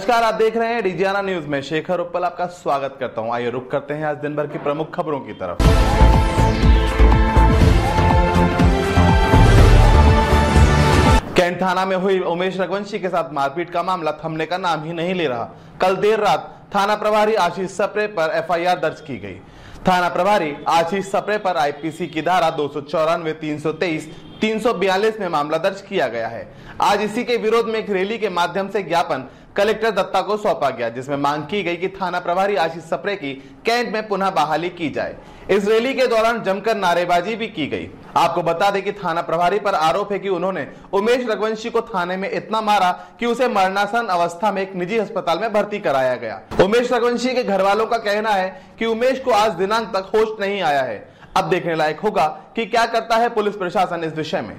नमस्कार, आप देख रहे हैं डिजियाना न्यूज में शेखर उप्पल आपका स्वागत करता हूं। आइए रुक करते हैं आज दिन भर की प्रमुख खबरों की तरफ। कैंट थाना में हुई उमेश रघुवंशी के साथ मारपीट का मामला थमने का नाम ही नहीं ले रहा। कल देर रात थाना प्रभारी आशीष सप्रे पर एफआईआर दर्ज की गई। थाना प्रभारी आशीष सप्रे पर आईपीसी की धारा 294, 323, 342 में मामला दर्ज किया गया है। आज इसी के विरोध में एक रैली के माध्यम से ज्ञापन कलेक्टर दत्ता को सौंपा गया, जिसमें मांग की गई कि थाना प्रभारी आशीष सप्रे की कैंट में पुनः बहाली की जाए। इस रैली के दौरान जमकर नारेबाजी भी की गई। आपको बता दें कि थाना प्रभारी पर आरोप है कि उन्होंने उमेश रघुवंशी को थाने में इतना मारा कि उसे मरणासन अवस्था में एक निजी अस्पताल में भर्ती कराया गया। उमेश रघुवंशी के घर वालों का कहना है कि उमेश को आज दिनांक तक होश नहीं आया है। अब देखने लायक होगा कि क्या करता है पुलिस प्रशासन इस विषय में।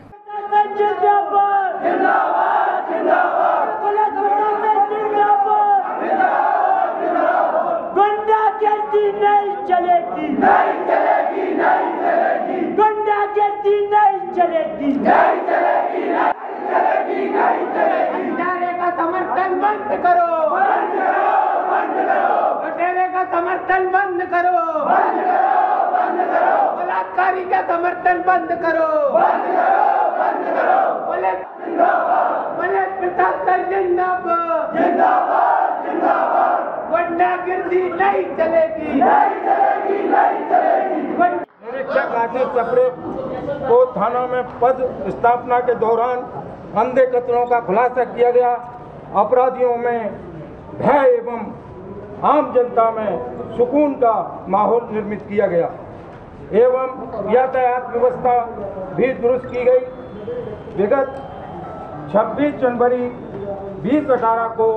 नहीं चलेगी, नहीं चलेगी, नहीं चलेगी। गुंडागर्दी नहीं चलेगी, नहीं चलेगी, नहीं चलेगी, नहीं चलेगी। हत्यारे का समर्थन बंद करो, बंद करो, बंद करो। हत्यारे का समर्थन बंद करो, बंद करो, बंद करो। बलात्कारी का समर्थन बंद करो, बंद करो, बंद करो। पुलिस जिंदाबाद, पुलिस प्रशासन जिंदाबाद, जिंदाबाद, जिंदाबाद। गुंडागर्दी नहीं चलेगी, नहीं चलेगी, नहीं चलेगी। निरीक्षक आशीष सप्रे को थाना में पद स्थापना के दौरान अंधे कत्लों का खुलासा किया गया। अपराधियों में भय एवं आम जनता में सुकून का माहौल निर्मित किया गया एवं यातायात व्यवस्था भी दुरुस्त की गई। विगत 26 जनवरी 2018 को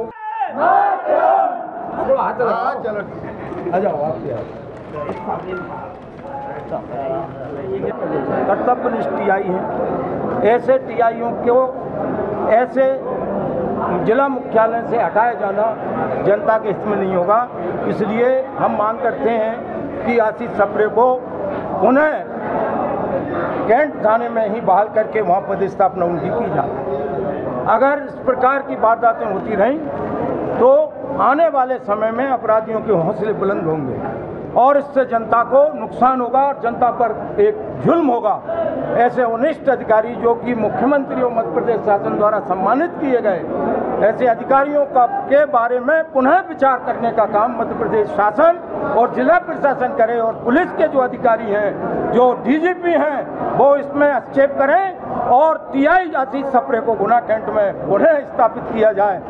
कर्तव्यनिष्ठ टीआई हैं। ऐसे टीआईओं को ऐसे जिला मुख्यालय से हटाया जाना जनता के हित में नहीं होगा। इसलिए हम मांग करते हैं कि आशीष सप्रे को पुनः कैंट थाने में ही बहाल करके वहाँ पदस्थापना उनकी की जाए। अगर इस प्रकार की वारदातें होती रहीं तो आने वाले समय में अपराधियों के हौसले बुलंद होंगे और इससे जनता को नुकसान होगा और जनता पर एक जुल्म होगा। ऐसे अनिष्ट अधिकारी जो कि मुख्यमंत्री और मध्य प्रदेश शासन द्वारा सम्मानित किए गए, ऐसे अधिकारियों के बारे में पुनः विचार करने का काम मध्य प्रदेश शासन और जिला प्रशासन करे और पुलिस के जो अधिकारी हैं, जो डीजीपी हैं, वो इसमें हस्तक्षेप करें और टीआई आशीष सप्रे को गुना कैंट में पुनः स्थापित किया जाए।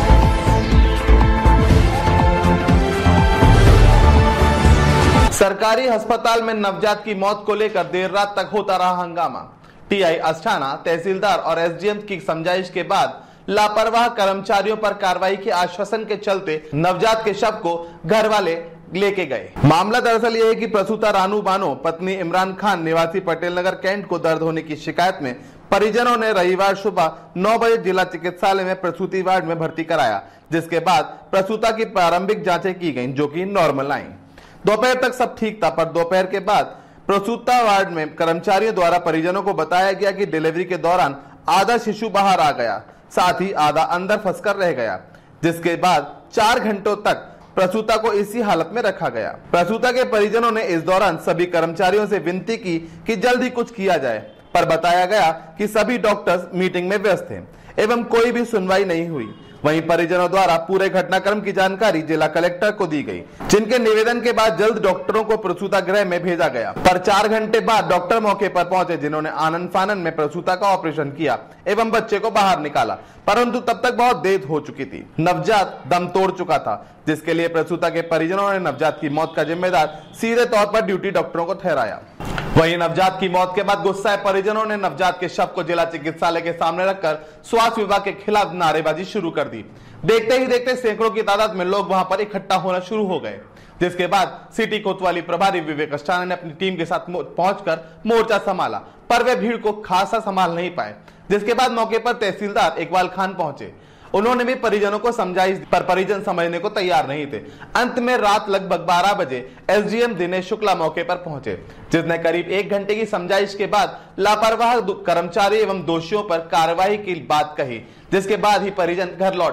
सरकारी अस्पताल में नवजात की मौत को लेकर देर रात तक होता रहा हंगामा। टीआई अस्थाना, तहसीलदार और एसडीएम की समझाइश के बाद लापरवाह कर्मचारियों पर कार्रवाई के आश्वासन के चलते नवजात के शव को घर वाले लेके गए। मामला दरअसल यह है कि प्रसूता रानू बानो पत्नी इमरान खान निवासी पटेल नगर कैंट को दर्द होने की शिकायत में परिजनों ने रविवार सुबह 9 बजे जिला चिकित्सालय में प्रसूति वार्ड में भर्ती कराया, जिसके बाद प्रसूता की प्रारंभिक जांचें की गईं, जो कि नॉर्मल आई। दोपहर तक सब ठीक था, पर दोपहर के बाद प्रसूता वार्ड में कर्मचारियों द्वारा परिजनों को बताया गया कि डिलीवरी के दौरान आधा शिशु बाहर आ गया, साथ ही आधा अंदर फंसकर रह गया, जिसके बाद 4 घंटों तक प्रसूता को इसी हालत में रखा गया। प्रसूता के परिजनों ने इस दौरान सभी कर्मचारियों से विनती की कि जल्दी कुछ किया जाए, पर बताया गया कि सभी डॉक्टर्स मीटिंग में व्यस्त थे एवं कोई भी सुनवाई नहीं हुई। वहीं परिजनों द्वारा पूरे घटनाक्रम की जानकारी जिला कलेक्टर को दी गई, जिनके निवेदन के बाद जल्द डॉक्टरों को प्रसूता गृह में भेजा गया। पर 4 घंटे बाद डॉक्टर मौके पर पहुंचे, जिन्होंने आनन फानन में प्रसूता का ऑपरेशन किया एवं बच्चे को बाहर निकाला, परंतु तब तक बहुत देर हो चुकी थी। नवजात दम तोड़ चुका था, जिसके लिए प्रसूता के परिजनों ने नवजात की मौत का जिम्मेदार सीधे तौर पर ड्यूटी डॉक्टरों को ठहराया। वहीं नवजात की मौत के बाद गुस्साए परिजनों ने नवजात के शव को जिला चिकित्सालय के सामने रखकर स्वास्थ्य विभाग के खिलाफ नारेबाजी शुरू कर दी। देखते ही देखते सैकड़ों की तादाद में लोग वहां पर इकट्ठा होना शुरू हो गए, जिसके बाद सिटी कोतवाली प्रभारी विवेक अस्थाना ने अपनी टीम के साथ पहुंचकर मोर्चा संभाला, पर वे भीड़ को खासा संभाल नहीं पाए, जिसके बाद मौके पर तहसीलदार इकबाल खान पहुंचे। उन्होंने भी परिजनों को समझाई, पर परिजन समझने को तैयार नहीं थे। अंत में रात लगभग 12 बजे एसडीएम दिनेश शुक्ला मौके पर पहुंचे, जिसने करीब 1 घंटे की समझाइश के बाद लापरवाह कर्मचारी एवं दोषियों पर कार्रवाई की बात कही, जिसके बाद ही परिजन घर लौटे।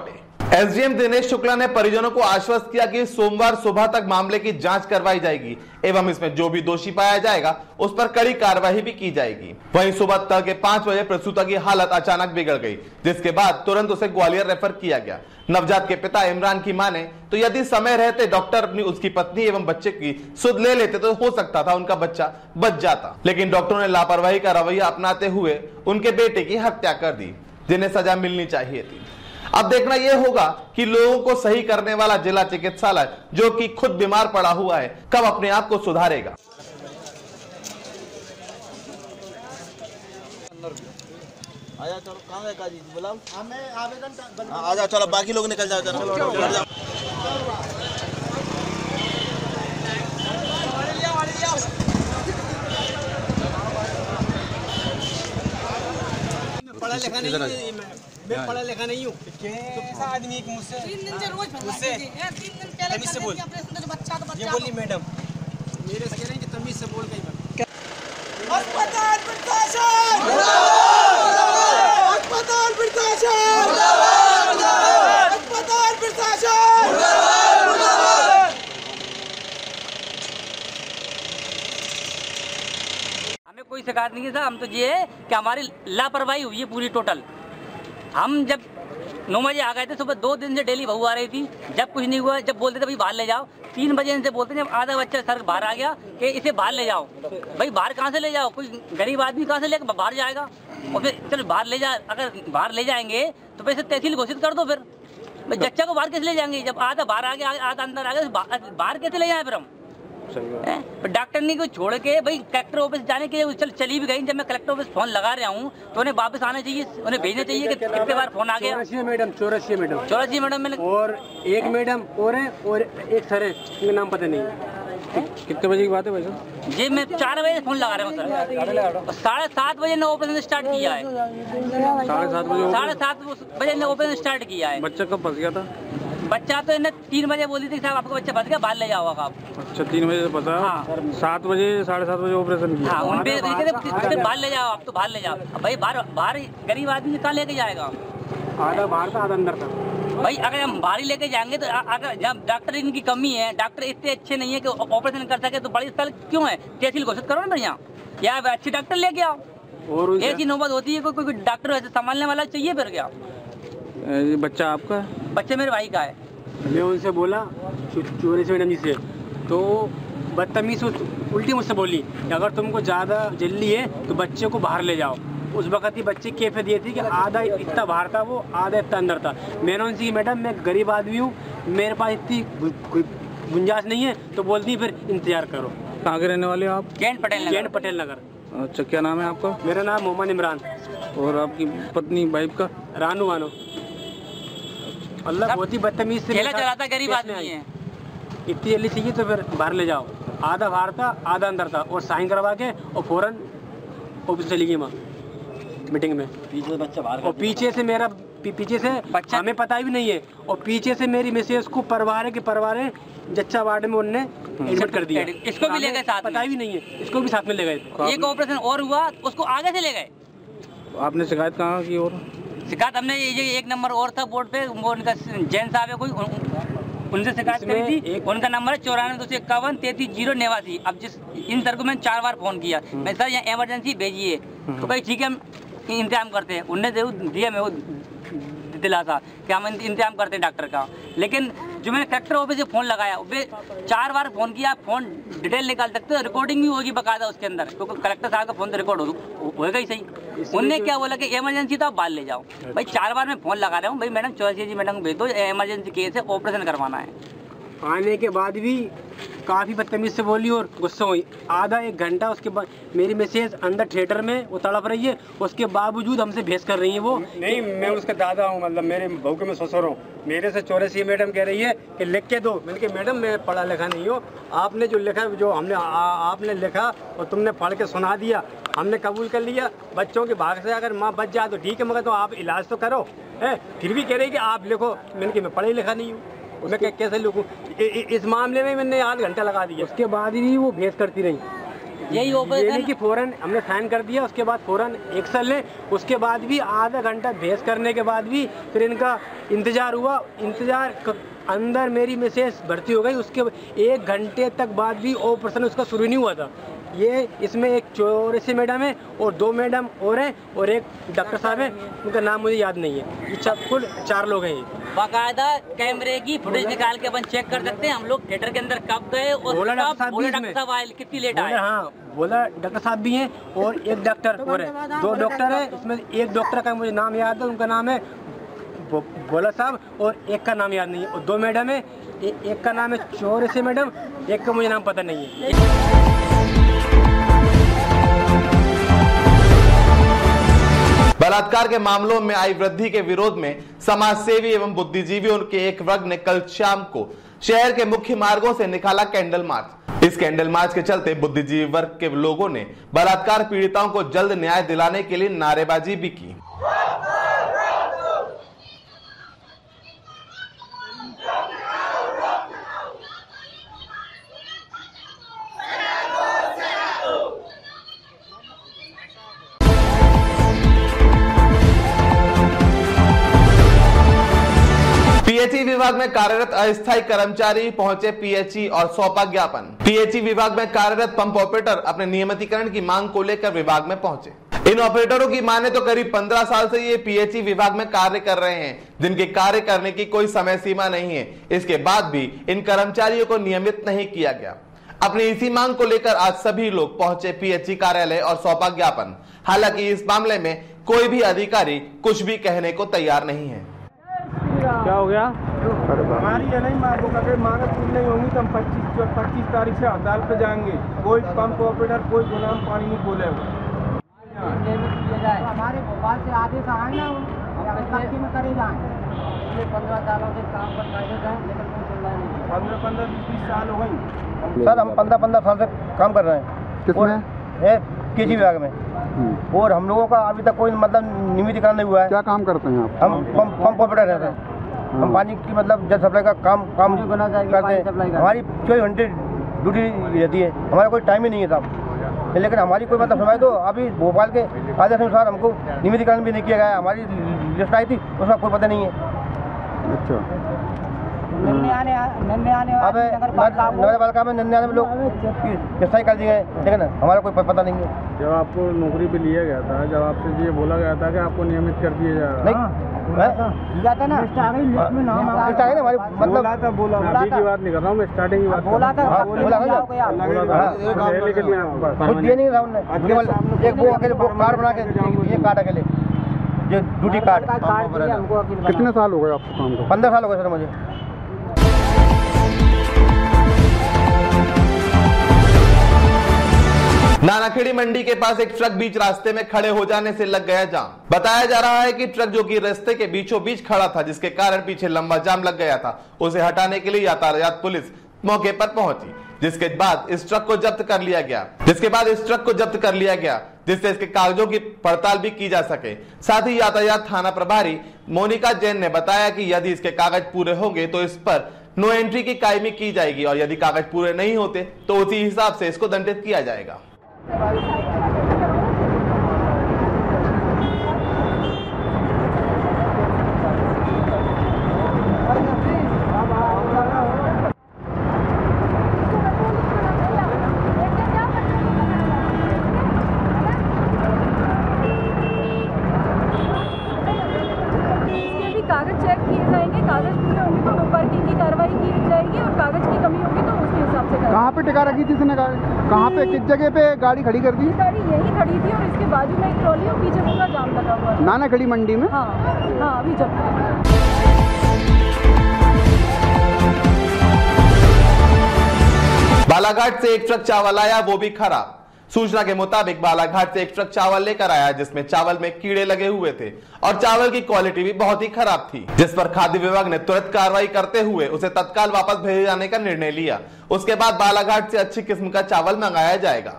एसडीएम दिनेश शुक्ला ने परिजनों को आश्वस्त किया कि सोमवार सुबह तक मामले की जांच करवाई जाएगी एवं इसमें जो भी दोषी पाया जाएगा उस पर कड़ी कार्रवाई भी की जाएगी। वहीं सुबह तड़के 5 बजे प्रसूता की हालत अचानक बिगड़ गई, जिसके बाद तुरंत उसे ग्वालियर रेफर किया गया। नवजात के पिता इमरान की माने तो यदि समय रहते डॉक्टर अपनी उसकी पत्नी एवं बच्चे की सुध ले लेते तो हो सकता था उनका बच्चा बच जाता, लेकिन डॉक्टरों ने लापरवाही का रवैया अपनाते हुए उनके बेटे की हत्या कर दी, जिन्हें सजा मिलनी चाहिए थी। अब देखना यह होगा कि लोगों को सही करने वाला जिला चिकित्सालय, जो कि खुद बीमार पड़ा हुआ है, कब अपने आप को सुधारेगा। आजा चलो, कहाँ गए काजी बुलाओ, हमें आवेदन आ जाओ, चलो बाकी लोग निकल जाओ, चलो पढ़ा लिखा नहीं, मैं पढ़ा लिखा नहीं हूँ। कैसा आदमी है मुझसे 3 दिन से रोज मुझसे 3 दिन पहले तमीज से बोल, ये बोली मैडम मेरे से कह रहे हैं कि तमीज से बोल गई। अस्पताल प्रशासन, अस्पताल प्रशासन, अस्पताल प्रशासन। हमें कोई शिकायत नहीं है सर, हम तो ये है कि हमारी लापरवाही हुई है पूरी टोटल। हम जब 9 बजे आ गए थे, सुबह 2 दिन से डेली बहू आ रही थी, जब कुछ नहीं हुआ, जब बोलते थे भाई बाहर ले जाओ, 3 बजे इनसे बोलते जब आधा बच्चा सर बाहर आ गया कि इसे बाहर ले जाओ। भाई बाहर कहाँ से ले जाओ, कोई गरीब आदमी कहाँ से लेकर बाहर जाएगा। और फिर चलो बाहर ले जा, अगर बाहर ले जाएंगे तो फिर तहसील घोषित कर दो। फिर बच्चा को बाहर कैसे ले जाएंगे, जब आधा बाहर आ गया आधा अंदर आ गया, बाहर कैसे ले जाए फिर हम। डॉक्टर ने को छोड़ के भाई कलेक्टर ऑफिस जाने के लिए चली भी गई। जब मैं कलेक्टर ऑफिस फोन लगा रहा हूँ तो उन्हें वापस आना चाहिए, उन्हें भेजना चाहिए कि कितने बार फोन आ गया। 84 मैडम मैंने और एक मैडम और है और एक सर है, उनका नाम पता नहीं। कितने बजे की बात है भाई साहब? जी मैं 4 बजे फोन लगा रहा हूँ सर। 7:30 बजे ने ऑपरेशन स्टार्ट किया है। 7:30 बजे ने ऑपरेशन स्टार्ट किया है। बच्चा कब फंस गया था? बच्चा तो इन्हें 3 बजे बोली थी साहब आपका बच्चा फंस गया, बाहर ले जाओ आप। अच्छा 3 बजे से पता? हाँ। 7 बजे 7:30 बजे ऑपरेशन किया। हाँ, उन पे बाहर ले जाओ आप, तो बाहर ले जाओ। भाई बाहर गरीब आदमी कहाँ लेके जाएगा? आधा बाहर था आधा अंदर था। भाई अगर हम बाहर ही लेके जाएंगे तो अगर जब डॉक्टर इनकी कमी है, डॉक्टर इतने अच्छे नहीं है कि ऑपरेशन कर सके, तो बड़ी स्थल क्यों है? तहसील घोषित करो ना बढ़िया, या अच्छे डॉक्टर लेके आओ। और ऐसी नौबत होती है कोई डॉक्टर ऐसे संभालने वाला चाहिए फिर क्या? बच्चा आपका? बच्चा मेरे भाई का है। मैं उनसे बोला चोरी से मैडम जी से, तो बदतमीज उल्टी मुझसे बोली कि अगर तुमको ज़्यादा जल्दी है तो बच्चे को बाहर ले जाओ। उस वक्त ही बच्चे की कैफियत ये थी कि आधा इतना बाहर था वो, आधा इतना अंदर था। मैंने उनसे कि मैडम मैं गरीब आदमी हूँ, मेरे पास इतनी गुंजाइश नहीं है, तो बोलती फिर इंतजार करो। कहाँ के रहने वाले हो आप? कैंट पटेल नगर। अच्छा क्या नाम है आपका? मेरा नाम मोहम्मद इमरान। और आपकी पत्नी वाइफ का? रानू वानो। अल्लाह बहुत ही बदतमीज से चलाता, गरीब आदमी है। इतनी जल्दी चाहिए तो फिर बाहर ले जाओ। आधा बाहर था आधा अंदर था, और साइन करवा के और फौरन ऑफिस चली गई माँ मीटिंग में। पीछे बच्चा बाहर, और पीछे से मेरा पीछे से बच्चा हमें पता भी नहीं है, और पीछे से मेरी मिसेज को परवारे जच्चा वार्ड में उनने एडमिट कर दिया। इसको भी ले गए साथ, पता भी नहीं है, इसको भी साथ में ले गए। एक ऑपरेशन और हुआ, उसको आगे से ले गए। आपने शिकायत कहाँ की? और शिकायत हमने ये 1 नंबर और था बोर्ड पे, वो उनका जैन साहब है कोई, उनसे शिकायत करी थी। उनका नंबर है 94-251-33-089। अब इन सर को मैंने 4 बार फोन किया, मैं सर यहाँ इमरजेंसी भेजिए, तो भाई ठीक है हम इंतजाम करते हैं। उनने दिया मैं वो दिलासा कि हम इंतजाम करते हैं डॉक्टर का। लेकिन जो मैंने कलेक्टर ऑफिस से फ़ोन लगाया, वे 4 बार फ़ोन किया, फ़ोन डिटेल निकाल सकते हो, रिकॉर्डिंग भी होगी बकायदा उसके अंदर, क्योंकि कलेक्टर साहब का फ़ोन तो रिकॉर्ड होगा ही सही। उनने क्या बोला कि इमरजेंसी तो आप बाहर ले जाओ। भाई 4 बार मैं फ़ोन लगा रहा हूँ, भाई मैडम 84 जी मैडम को भेज दो, इमरजेंसी केस है, ऑपरेशन करवाना है। आने के बाद भी काफ़ी बदतमीज से बोली और गुस्सा हुई। आधा 1 घंटा उसके बाद मेरी मैसेज अंदर थिएटर में वो तड़प रही है, उसके बावजूद हमसे भेस कर रही है वो। नहीं मैं उसका दादा हूँ, मतलब मेरे बहू के मैं ससुर हूँ। मेरे से 84 मैडम कह रही है कि लिख के दो। मैंने कहा मैडम मैं पढ़ा लिखा नहीं हूँ, आपने जो लिखा जो हमने आपने लिखा और तुमने पढ़ के सुना दिया, हमने कबूल कर लिया। बच्चों के भाग से अगर माँ बच जाए तो ठीक है, मगर तो आप इलाज तो करो है। फिर भी कह रही कि आप लिखो। मैंने कहा मैं पढ़ा लिखा नहीं हूँ, मैं कैसे लिखूँ? इस मामले में मैंने 8 घंटा लगा दिया। उसके बाद ही वो भेस करती रही यही ऑपरेशन कि फौरन हमने साइन कर दिया, उसके बाद फौरन एक्शन ले, उसके बाद भी आधा घंटा बहस करने के बाद भी फिर इनका इंतजार हुआ। अंदर मेरी मिसेस भर्ती हो गई, उसके 1 घंटे तक बाद भी ऑपरेशन उसका शुरू नहीं हुआ था। ये इसमें एक चौरसी मैडम है और 2 मैडम और हैं और एक डॉक्टर साहब हैं, उनका नाम मुझे याद नहीं है। ये कुल 4 लोग हैं। बाकायदा कैमरे की फुटेज निकाल के अपन चेक कर सकते हैं हम लोग थिएटर के अंदर कब गए और बोला डॉक्टर साहब आए, कितनी लेट आए। हाँ बोला डॉक्टर साहब भी हैं और एक डॉक्टर और है, 2 डॉक्टर है। उसमें एक डॉक्टर का मुझे नाम याद है, उनका नाम है बोला साहब और एक का नाम याद नहीं है। और 2 मैडम है, एक का नाम है चौरसी मैडम, एक का मुझे नाम पता नहीं है। बलात्कार के मामलों में आई वृद्धि के विरोध में समाजसेवी एवं बुद्धिजीवियों के एक वर्ग ने कल शाम को शहर के मुख्य मार्गों से निकाला कैंडल मार्च। इस कैंडल मार्च के चलते बुद्धिजीवी वर्ग के लोगों ने बलात्कार पीड़िताओं को जल्द न्याय दिलाने के लिए नारेबाजी भी की। पीएचई विभाग में कार्यरत अस्थायी कर्मचारी पहुंचे पीएचई और सौंपा ज्ञापन। पीएचई विभाग में कार्यरत पंप ऑपरेटर अपने नियमितीकरण की मांग को लेकर विभाग में पहुंचे। इन ऑपरेटरों की माने तो करीब 15 साल से ये पीएचई विभाग में कार्य कर रहे हैं, जिनके कार्य करने की कोई समय सीमा नहीं है। इसके बाद भी इन कर्मचारियों को नियमित नहीं किया गया। अपनी इसी मांग को लेकर आज सभी लोग पहुंचे पीएचई कार्यालय और सौंपा ज्ञापन। हालांकि इस मामले में कोई भी अधिकारी कुछ भी कहने को तैयार नहीं है। क्या हो गया? हमारी ये नहीं मांग पूरी नहीं होंगी तो हम 25 तारीख से हड़ताल पे जाएंगे। कोई पंप ऑपरेटर कोई गुलाम पानी नहीं बोले। हमारे भोपाल से आदेश आए ना, में करे जाए। 15 सालों से काम पर कार्यरत हैं, लेकिन कोई सुनवाई नहीं। 15-20 साल हो गई सर। हम 15 साल से काम कर रहे हैं। किसमें? पीएचई विभाग में। और हम लोगों का अभी तक कोई मतलब नियमितीकरण नहीं हुआ है। क्या काम करते हैं आप? हम पंप ऑपरेटर रहते हैं। हम पानी की मतलब जल सप्लाई का काम करते हैं। हमारी 24 घंटे ड्यूटी रहती है, हमारा कोई टाइम ही नहीं है साहब। लेकिन हमारी कोई मतलब सुनवाई तो अभी भोपाल के आदेश अनुसार हमको नियमितीकरण भी नहीं किया गया। हमारी लिस्ट आई थी, उसका कोई पता नहीं है। अच्छा। अब नगर पालिका में नन्हे में लोग स्थायी कर दिए गए, लेकिन हमारा कोई पता नहीं है। जब आपको नौकरी पे लिया गया था, जब आपसे ये बोला गया था कि आपको नियमित कर दिया जा रहा है, लिया था ना, लिस्ट आ गई, लिस्ट में नाम आ गया हमारी मतलब बोला अभी की बात नहीं कर रहा हूँ मैं, स्टार्टिंग की बात बोला था कुछ दिए नहीं था उन्होंने। केवल एक वो अकेले वो कार्ड बना के ये कार्ड अकेले जो ड्यूटी कार्ड। कितने साल हो गए आपको काम को? 15 साल हो गए सर मुझे। नानाखेड़ी मंडी के पास एक ट्रक बीच रास्ते में खड़े हो जाने से लग गया जाम। बताया जा रहा है कि ट्रक जो कि रास्ते के बीचों बीच खड़ा था, जिसके कारण पीछे लंबा जाम लग गया था, उसे हटाने के लिए यातायात पुलिस मौके पर पहुंची, जिसके बाद इस ट्रक को जब्त कर लिया गया, जिससे इसके कागजों की पड़ताल भी की जा सके। साथ ही यातायात थाना प्रभारी मोनिका जैन ने बताया कि यदि इसके कागज पूरे होंगे तो इस पर नो एंट्री की कायमी की जाएगी और यदि कागज पूरे नहीं होते तो उसी हिसाब से इसको दंडित किया जाएगा। कागज चेक किए जाएंगे, कागज पूरे होंगे तो नो पार्किंग की कार्रवाई की जाएगी और कागज की कमी होगी तो उसके हिसाब से। कहाँ पे टिका रखी थी इसने गाड़ी? कहाँ पे, किस जगह पे गाड़ी खड़ी कर दी? गाड़ी यही खड़ी थी और इसके बाजू में एक ट्रॉली और पीछे पूरा जाम लगा हुआ है। नानाखेड़ी मंडी में? हाँ अभी जब बालाघाट से एक ट्रक चावल आया, वो भी खराब। सूचना के मुताबिक बालाघाट से एक ट्रक चावल लेकर आया, जिसमें चावल में कीड़े लगे हुए थे और चावल की क्वालिटी भी बहुत ही खराब थी, जिस पर खाद्य विभाग ने तुरंत कार्रवाई करते हुए उसे तत्काल वापस भेजे जाने का निर्णय लिया। उसके बाद बालाघाट से अच्छी किस्म का चावल मंगाया जाएगा।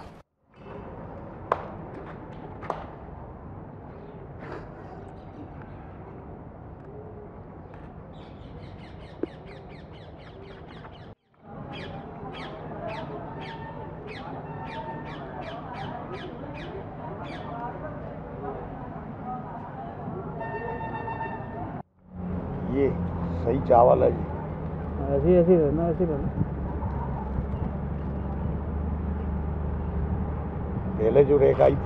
ये सही चावल है जी। ऐसे रहना, ऐसे रहना। पहले जो रेख आई थी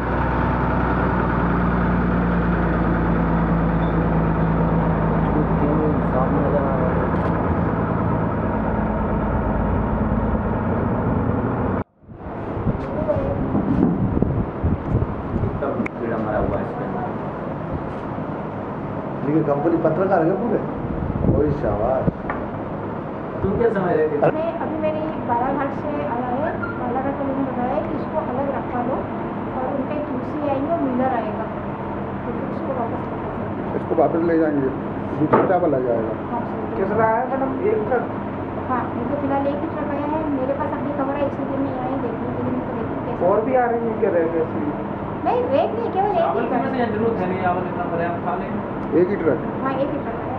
कंपनी पत्रकार है पूरे। ओए शाबाश। तुम क्या समझ रहे थे? मैं अभी मेरी बालाघाट से आया है। बालाघाट वाले ने बताया कि इसको अलग रखवा दो और उनके QC आएंगे और मिलर आएगा, तो फिर इसको वापस ले जाएंगे, दूसरा चावल आ जाएगा। कितना आया मैडम? एक ट्रक। हाँ, मुझे फिलहाल एक ही ट्रक आया है। मेरे पास अपनी खबर है, इसी दिन में आए देखने के लिए। मुझे देखने कैसे और भी आ रही है क्या? रेट नहीं, रेट नहीं, केवल एक ही ट्रक। जरूरत है नहीं, चावल इतना भरे हम खा लेंगे। एक ही ट्रक? हाँ, एक ही ट्रक आया।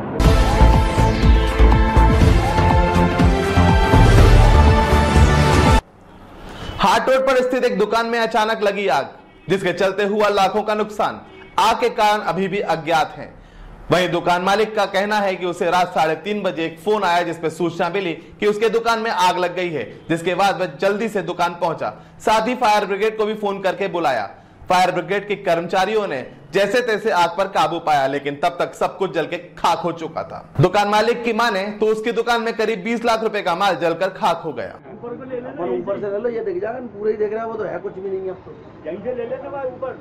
हाट रोड पर स्थित एक दुकान में अचानक लगी आग, जिसके चलते हुआ लाखों का नुकसान। आग के कारण अभी भी अज्ञात हैं। वहीं दुकान मालिक का कहना है कि उसे रात 3:30 बजे एक फोन आया, जिसपे सूचना मिली कि उसके दुकान में आग लग गई है, जिसके बाद वह जल्दी से दुकान पहुंचा। साथ ही फायर ब्रिगेड को भी फोन करके बुलाया। फायर ब्रिगेड के कर्मचारियों ने जैसे तैसे आग पर काबू पाया, लेकिन तब तक सब कुछ जल के खाक हो चुका था। दुकान मालिक की माने तो उसकी दुकान में करीब 20 लाख रुपए का माल जलकर खाक हो गया। ऊपर से ले लो, ये दिख जाएगा, पूरा ही देख रहा है, वो तो है कुछ भी नहीं है। यहीं से ले लेना भाई ऊपर।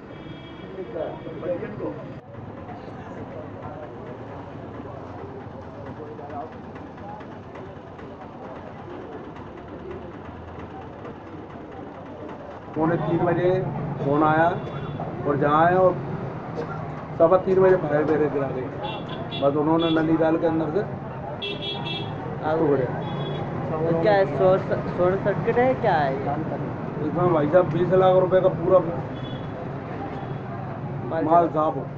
पौने 3 बजे फोन आया और जहाँ आए और 3:15 बजे फायर ब्रिगेड गिरा गई। बस उन्होंने नली डाल के अंदर से आग हो गया। क्या है, शॉर्ट सर्किट है क्या है? इसमें भाई साहब 20 लाख रुपए का पूरा माल साफ हो।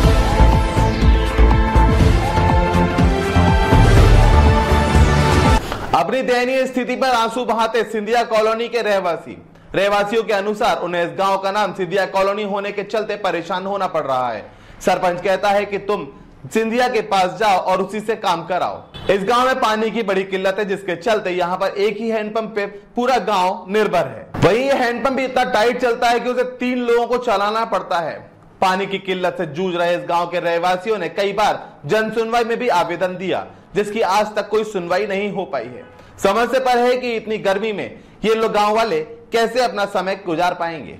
अपनी दयनीय स्थिति पर आंसू बहाते सिंधिया कॉलोनी के रहवासियों के अनुसार उन्हें इस गांव का नाम सिंधिया कॉलोनी होने के चलते परेशान होना पड़ रहा है। सरपंच कहता है कि तुम सिंधिया के पास जाओ और उसी से काम कराओ। इस गांव में पानी की बड़ी किल्लत है, जिसके चलते यहाँ पर एक ही हैंडपंप पे पूरा गांव निर्भर है। वहीं ये हैंडपंप भी इतना टाइट चलता है कि उसे 3 लोगों को चलाना पड़ता है। पानी की किल्लत से जूझ रहे इस गांव के रहवासियों ने कई बार जन सुनवाई में भी आवेदन दिया, जिसकी आज तक कोई सुनवाई नहीं हो पाई है। समस्या पर है कि इतनी गर्मी में ये लोग गांव वाले कैसे अपना समय गुजार पाएंगे।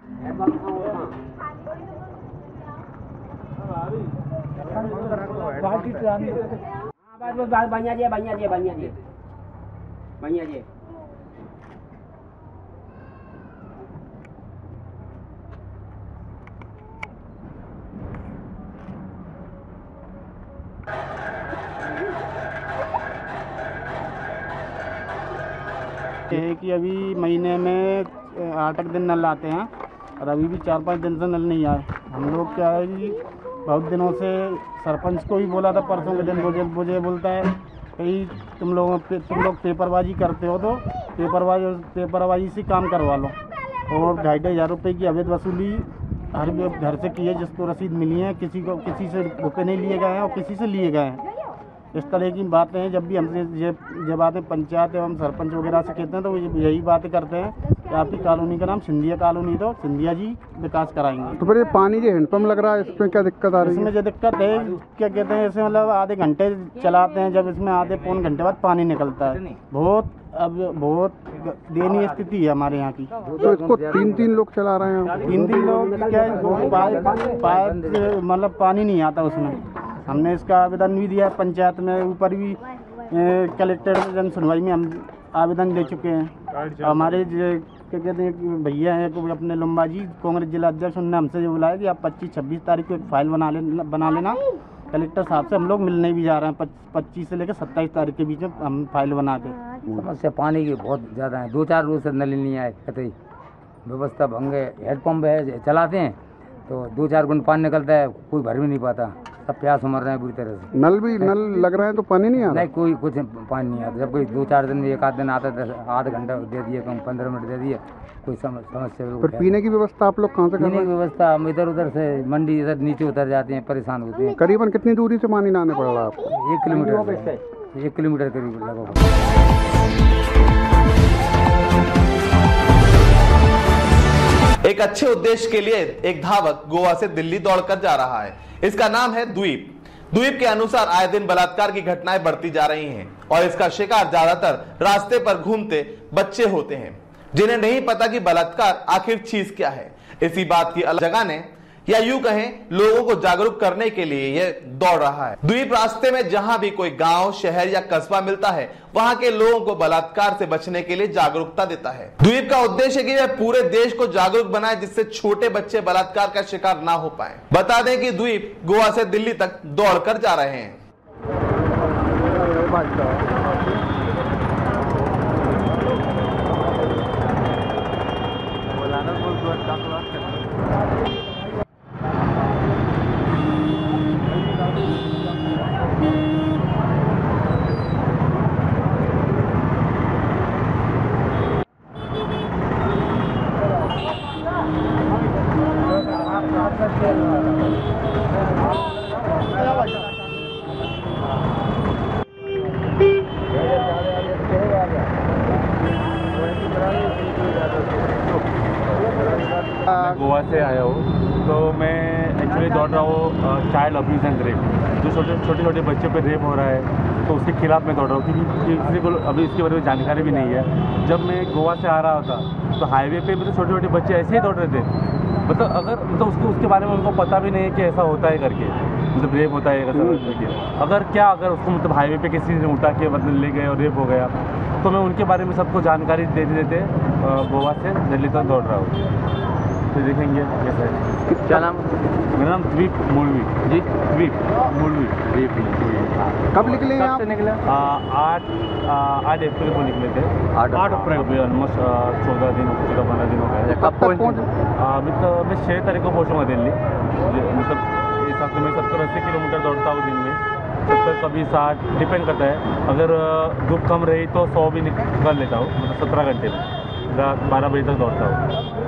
है कि अभी महीने में 8 दिन नल आते हैं और अभी भी 4-5 दिन से नल नहीं आए। हम लोग क्या है कि बहुत दिनों से सरपंच को ही बोला था, परसों के दिन मुझे बोलता है कहीं तुम लोग पेपरबाजी करते हो तो पेपरबाजी से काम करवा लो। और 2,500 रुपये की अवैध वसूली हर घर से की है, जिसको रसीद मिली है। किसी से रुपये नहीं लिए गए हैं और किसी से लिए गए हैं। इस तरह की बातें हैं। जब भी हमसे ये बातें पंचायत एवं सरपंच वगैरह से कहते हैं तो यही बातें करते हैं कि आपकी कॉलोनी का नाम सिंधिया कॉलोनी, तो सिंधिया जी विकास कराएंगे। तो फिर ये पानी जो हैंडपम्प लग रहा है, इसमें क्या दिक्कत आ रही है? इसमें जो दिक्कत है, क्या कहते हैं, इसे मतलब आधे घंटे चलाते हैं, जब इसमें आधे पौन घंटे बाद पानी निकलता है। बहुत दयनीय स्थिति है हमारे यहाँ की। तो इसको 3 लोग चला रहे हैं। 3 लोग क्या है, पाइप मतलब पानी नहीं आता उसमें। हमने इसका आवेदन भी दिया पंचायत में, ऊपर भी कलेक्टर जन सुनवाई में हम आवेदन दे चुके हैं। हमारे क्या कहते हैं भैया हैं को अपने लंबा जी कांग्रेस जिला अध्यक्ष, उन्होंने हमसे ये बुलाया कि आप 25-26 तारीख को एक फाइल बना लेना। कलेक्टर साहब से हम लोग मिलने भी जा रहे हैं 25 से लेकर 27 तारीख के बीच में हम फाइल बना के। समस्या पानी की बहुत ज़्यादा है। 2-4 रोज से नल नहीं आए, कतई व्यवस्था भंगे। हैंडपम्प है चलाते हैं तो 2-4 गुण पानी निकलता है, कोई भर भी नहीं पाता। सब प्यास मर रहे हैं बुरी तरह से। नल लग रहा है तो पानी नहीं आ रहा? नहीं, कोई कुछ पानी नहीं आता। जब कोई 2-4 दिन एक आध दिन आता है, आधा घंटा दे दिए, कम 15 मिनट दे दिए, कोई समस्या। फिर पीने की व्यवस्था आप लोग कहाँ से कर रहे हैं? पीने की व्यवस्था हम इधर उधर से मंडी इधर नीचे उतर जाते हैं, परेशान होते हैं। करीबन कितनी दूरी से पानी लाने पड़ रहा है आपको? 1 किलोमीटर करीब लगभग। एक अच्छे उद्देश्य के लिए एक धावक गोवा से दिल्ली दौड़कर जा रहा है। इसका नाम है द्वीप। द्वीप के अनुसार आए दिन बलात्कार की घटनाएं बढ़ती जा रही हैं और इसका शिकार ज्यादातर रास्ते पर घूमते बच्चे होते हैं, जिन्हें नहीं पता कि बलात्कार आखिर चीज क्या है। इसी बात की अलग जगह ने या यूं कहें लोगों को जागरूक करने के लिए यह दौड़ रहा है। द्वीप रास्ते में जहां भी कोई गांव, शहर या कस्बा मिलता है, वहां के लोगों को बलात्कार से बचने के लिए जागरूकता देता है। द्वीप का उद्देश्य है कि वह पूरे देश को जागरूक बनाए, जिससे छोटे बच्चे बलात्कार का शिकार ना हो पाए। बता दें कि द्वीप गोवा से दिल्ली तक दौड़कर जा रहे हैं। मैं गोवा से आया हूँ, तो मैं एक्चुअली दौड़ रहा हूँ चाइल्ड अब्यूज एंड रेप। जो छोटे छोटे बच्चों पे रेप हो रहा है, तो उसके खिलाफ मैं दौड़ रहा हूँ, क्योंकि किसी को अभी इसके बारे में जानकारी भी नहीं है। जब मैं गोवा से आ रहा था तो हाईवे पे मतलब छोटे छोटे बच्चे ऐसे ही दौड़ रहे थे, मतलब उसके बारे में उनको पता भी नहीं है कि ऐसा होता है करके, मतलब रेप होता है करके। अगर उसको मतलब हाईवे पे किसी ने उठा के मतलब ले गए और रेप हो गया, तो मैं उनके बारे में सबको जानकारी देते देते गोवा से दिल्ली तक दौड़ रहा हूँ। तो देखेंगे कैसा है। क्या नाम? मेरा नाम द्वीप मुलवी जी। द्वीप मुलवी। कब निकले आप? निकले 8 अप्रैल को निकले थे। 8 अप्रैल। अभी ऑलमोस्ट 14 दिन हो गए। कब पहुँचे? अभी तो मैं 6 तारीख को पहुँचूँगा दिल्ली। मतलब इस हिसाब से मैं 70-80 किलोमीटर दौड़ता हूँ दिन में, 70 कभी 60 डिपेंड करता है। अगर धूप कम रही तो 100 भी कर लेता हूँ, मतलब 17 घंटे में। रात 12 बजे तक दौड़ता हूँ।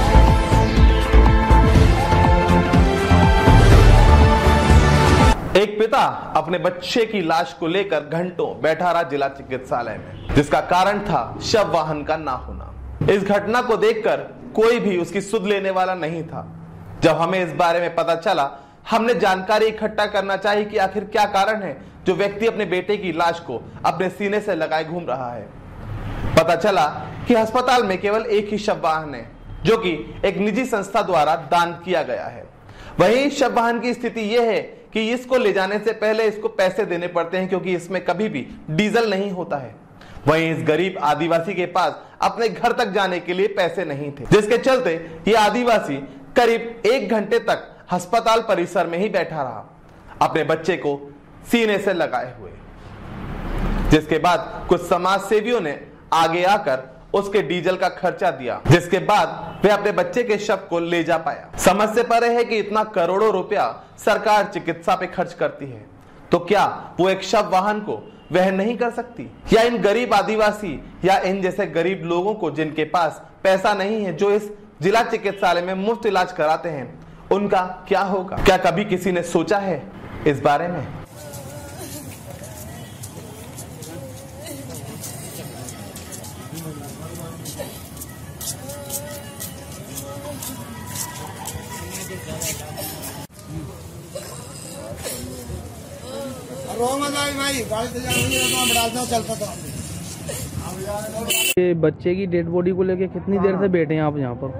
एक पिता अपने बच्चे की लाश को लेकर घंटों बैठा रहा जिला चिकित्सालय में, जिसका कारण था शव वाहन का ना होना। इस घटना को देखकर कोई भी उसकी सुध लेने वाला नहीं था। जब हमें इस बारे में पता चला, हमने जानकारी इकट्ठा करना चाहिए कि आखिर क्या कारण है जो व्यक्ति अपने बेटे की लाश को अपने सीने से लगाए घूम रहा है। पता चला कि अस्पताल में केवल एक ही शव वाहन है, जो कि एक निजी संस्था द्वारा दान किया गया है। वहीं शव वाहन की स्थिति यह है कि इसको ले जाने से पहले इसको पैसे देने पड़ते हैं, क्योंकि इसमें कभी भी डीजल नहीं होता है। वहीं इस गरीब आदिवासी के पास अपने घर तक जाने के लिए पैसे नहीं थे, जिसके चलते ये आदिवासी करीब 1 घंटे तक अस्पताल परिसर में ही बैठा रहा, अपने बच्चे को सीने से लगाए हुए। जिसके बाद कुछ समाज सेवियों ने आगे आकर उसके डीजल का खर्चा दिया, जिसके बाद वह अपने बच्चे के शव को ले जा पाया। समझ से परे है कि इतना करोड़ों रुपया सरकार चिकित्सा पे खर्च करती है, तो क्या वो एक शव वाहन को वह नहीं कर सकती? या इन गरीब आदिवासी या इन जैसे गरीब लोगों को जिनके पास पैसा नहीं है, जो इस जिला चिकित्सालय में मुफ्त इलाज कराते हैं, उनका क्या होगा? क्या कभी किसी ने सोचा है इस बारे में? ये बच्चे की डेड बॉडी को लेके कितनी देर से बैठे हैं आप यहाँ पर?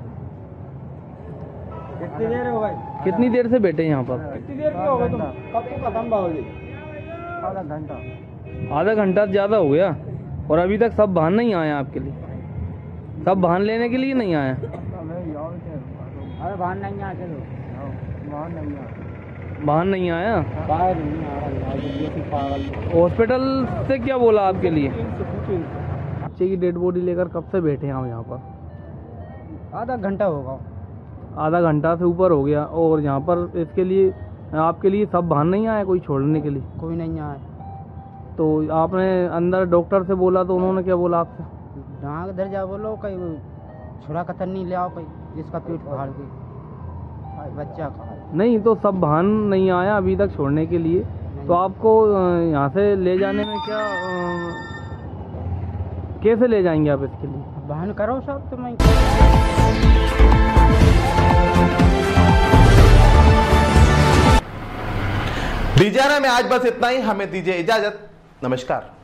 कितनी देर हो गई? कितनी देर से बैठे हैं यहाँ पर? कितनी देर हो गई? तुम कब को खत्म बाबूजी? आधा घंटा। आधा घंटा ज्यादा हो गया, और अभी तक सब वाहन नहीं आए आपके लिए? सब वाहन लेने के लिए नहीं आए? अरे वाहन नहीं आया, चलो वाहन नहीं आया। वाहन नहीं आया? बाहर नहीं आ रहा। हॉस्पिटल से क्या बोला आपके लिए? बच्चे की डेड बॉडी लेकर कब से बैठे हैं आप यहाँ पर? आधा घंटा होगा। आधा घंटा से ऊपर हो गया, और यहाँ पर इसके लिए आपके लिए सब वाहन नहीं आया कोई छोड़ने के लिए? कोई नहीं आया। तो आपने अंदर डॉक्टर से बोला तो उन्होंने क्या बोला आपसे? डांग धर जा बोलो कहीं छुरा कतन नहीं ले आओ कहीं जिसका पेट फाड़ गई बच्चा का। नहीं तो सब वाहन नहीं आया अभी तक छोड़ने के लिए, तो आपको यहाँ से ले जाने में क्या कैसे ले जाएंगे आप इसके लिए? वाहन करो सब तो मैं डीजाना में आज बस इतना ही। हमें दीजिए इजाजत। नमस्कार।